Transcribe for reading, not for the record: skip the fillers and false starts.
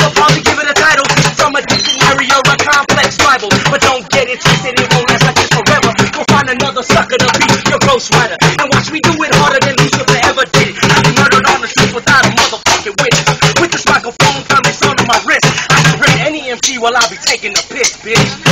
You'll probably give it a title from a dictionary or a complex Bible. But don't get it twisted, it won't last like this forever. Go find another sucker to be your ghostwriter, and watch me do it harder than Lucifer ever did it. I be murdered on the streets without a motherfucking witness. With this microphone thumbing on my wrist, I can rip any MC while I be taking a piss, bitch.